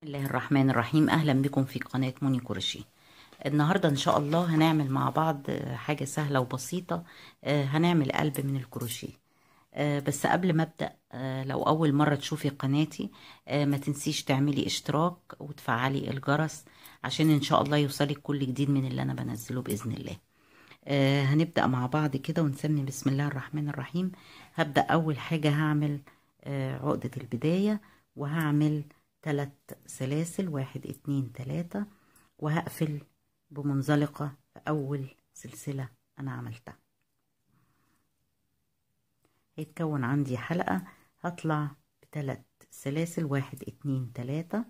بسم الله الرحمن الرحيم. اهلا بكم في قناة موني كروشيه. النهاردة ان شاء الله هنعمل مع بعض حاجة سهلة وبسيطة. هنعمل قلب من الكروشيه. بس قبل ما ابدأ، لو اول مرة تشوفي قناتي، ما تنسيش تعملي اشتراك وتفعلي الجرس عشان ان شاء الله يوصلك كل جديد من اللي انا بنزله باذن الله. هنبدأ مع بعض كده ونسمي بسم الله الرحمن الرحيم. هبدأ اول حاجة هعمل عقدة البداية، وهعمل 3 سلاسل 1 2 3، وهقفل بمنزلقة في أول سلسلة أنا عملتها. هيتكون عندي حلقة، هطلع ب3 سلاسل 1 2 3،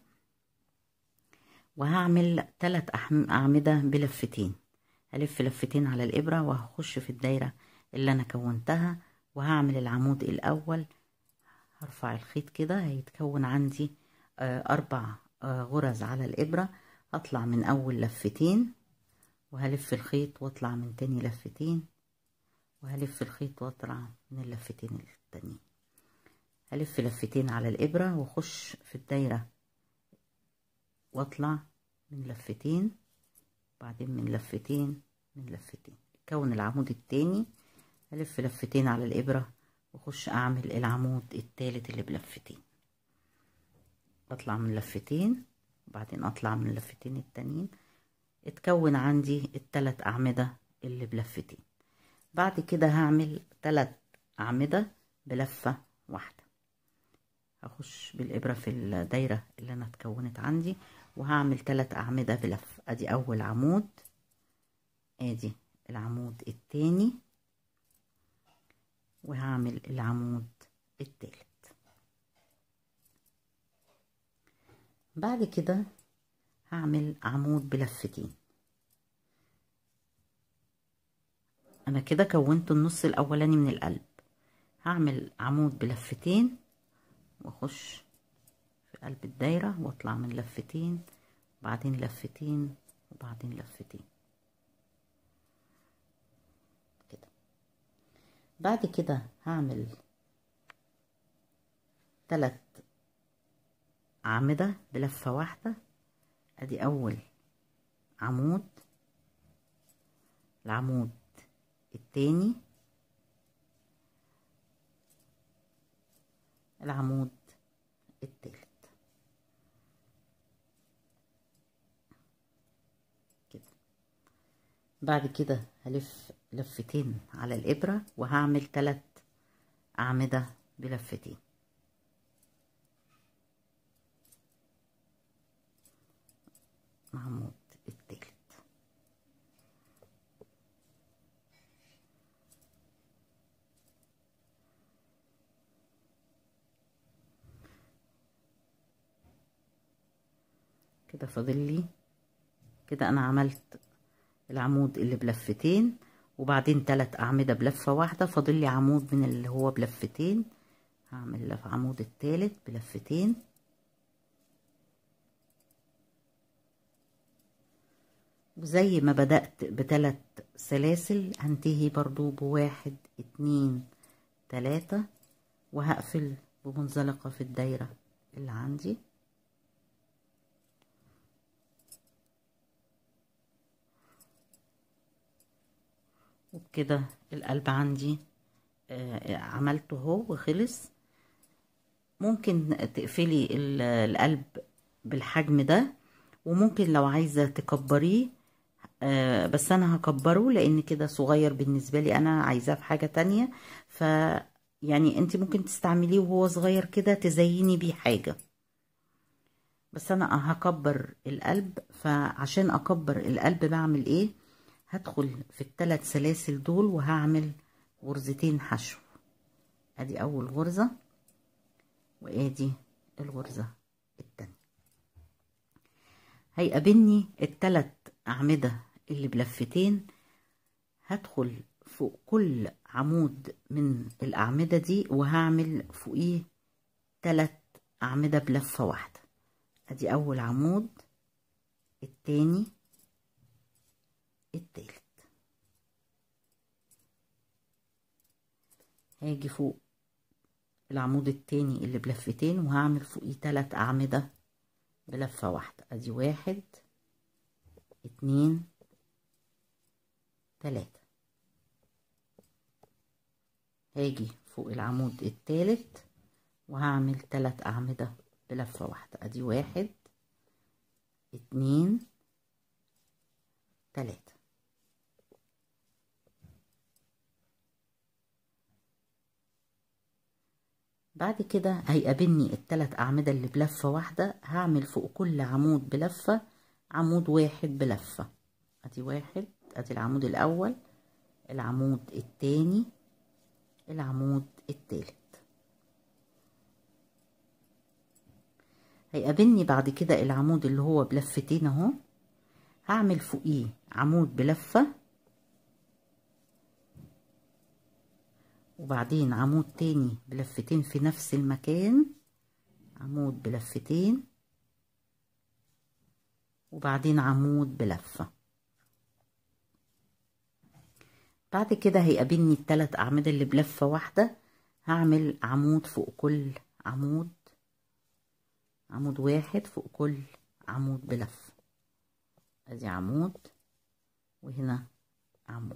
وهعمل 3 أعمدة بلفتين. هلف لفتين على الإبرة وهخش في الدايرة اللي أنا كونتها، وهعمل العمود الأول. هرفع الخيط كده، هيتكون عندي 4 غرز على الإبرة. هطلع من أول لفتين وهلف الخيط واطلع من تاني لفتين، وهلف الخيط واطلع من اللفتين التانيين. هلف لفتين على الإبرة واخش في الدايرة واطلع من لفتين، بعدين من لفتين من لفتين، كون العمود التاني. هلف لفتين على الإبرة واخش اعمل العمود التالت اللي بلفتين، اطلع من لفتين وبعدين اطلع من اللفتين التانيين. اتكون عندي ال3 أعمدة اللي بلفتين. بعد كده هعمل 3 أعمدة بلفة واحدة. هخش بالإبرة في الدايرة اللي أنا اتكونت عندي وهعمل 3 أعمدة بلف. أدي أول عمود، أدي العمود التاني، وهعمل العمود التالت. بعد كده هعمل عمود بلفتين. أنا كده كونت النص الأولاني من القلب. هعمل عمود بلفتين واخش في قلب الدايرة واطلع من لفتين وبعدين لفتين وبعدين لفتين كده. بعد كده هعمل 3 أعمدة بلفة واحدة. ادي اول عمود، العمود التاني، العمود التالت كده. بعد كده هلف لفتين على الإبرة وهعمل 3 أعمدة بلفتين. العمود التالت كده. فاضل لي كده انا عملت العمود اللي بلفتين وبعدين 3 أعمدة بلفة واحدة. فاضل لي عمود من اللي هو بلفتين، هعمل العمود التالت بلفتين، وزي ما بدأت ب3 سلاسل هنتهي برضو ب1 2 3، وهقفل بمنزلقة في الدايرة اللي عندي. وبكده القلب عندي عملته اهو وخلص. ممكن تقفلي القلب بالحجم ده، وممكن لو عايزة تكبريه، بس انا هكبره لان كده صغير بالنسبة لي، انا عايزاه في حاجة تانية. يعني انت ممكن تستعمليه وهو صغير كده تزيني بيه حاجة، بس انا هكبر القلب. فعشان اكبر القلب بعمل ايه؟ هدخل في ال3 سلاسل دول وهعمل غرزتين حشو. ادي اول غرزة وادي الغرزة التانية. هيقابلني ال3 أعمدة اللي بلفتين. هدخل فوق كل عمود من الأعمدة دي وهعمل فوقيه 3 أعمدة بلفة واحدة. ادي اول عمود، التاني، التالت. هاجي فوق العمود التاني اللي بلفتين وهعمل فوقيه 3 أعمدة بلفة واحدة. ادي 1 2 3. هاجي فوق العمود التالت وهعمل 3 أعمدة بلفة واحدة. ادي 1 2 3. بعد كده هيقابلني ال3 أعمدة اللي بلفة واحدة، هعمل فوق كل عمود بلفة عمود واحد بلفة. ادي 1، ادي العمود الأول، العمود التاني، العمود التالت. هيقابلني بعد كده العمود اللي هو بلفتين اهو، هعمل فوقيه عمود بلفة وبعدين عمود تاني بلفتين في نفس المكان، عمود بلفتين وبعدين عمود بلفة. بعد كده هيقابلني ال3 أعمدة اللي بلفة واحدة، هعمل عمود فوق كل عمود، عمود واحد فوق كل عمود بلفة. ادي عمود وهنا عمود.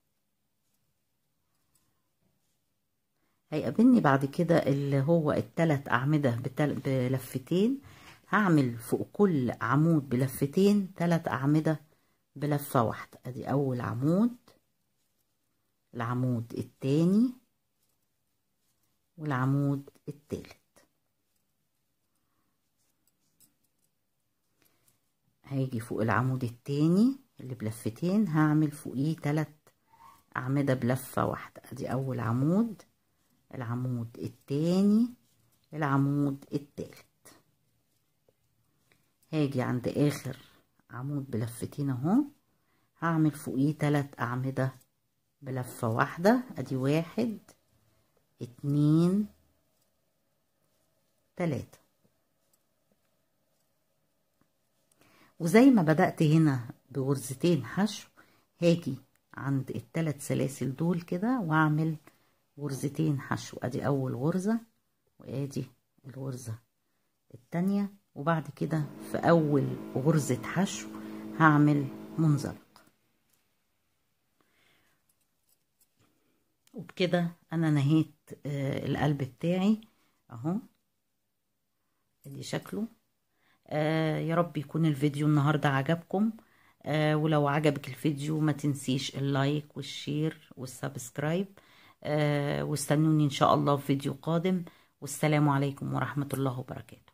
هيقابلني بعد كده اللي هو ال3 أعمدة بلفتين، هعمل فوق كل عمود بلفتين 3 أعمدة بلفة واحدة. ادي اول عمود، العمود التاني والعمود التالت. هاجي فوق العمود التاني اللي بلفتين هعمل فوقيه 3 أعمدة بلفة واحدة. ادي اول عمود، العمود التاني، العمود التالت. هاجي عند اخر عمود بلفتين اهو، هعمل فوقيه 3 أعمدة بلفة واحدة. ادي 1 2 3. وزي ما بدأت هنا بغرزتين حشو، هاجي عند ال3 سلاسل دول كده واعمل غرزتين حشو. ادي اول غرزة وادي الغرزة التانية، وبعد كده في اول غرزة حشو هعمل منزلق. وبكده انا نهيت القلب بتاعي اهو، ادي شكله. يا رب يكون الفيديو النهاردة عجبكم. ولو عجبك الفيديو ما تنسيش اللايك والشير والسبسكرايب. واستنوني ان شاء الله في فيديو قادم، والسلام عليكم ورحمة الله وبركاته.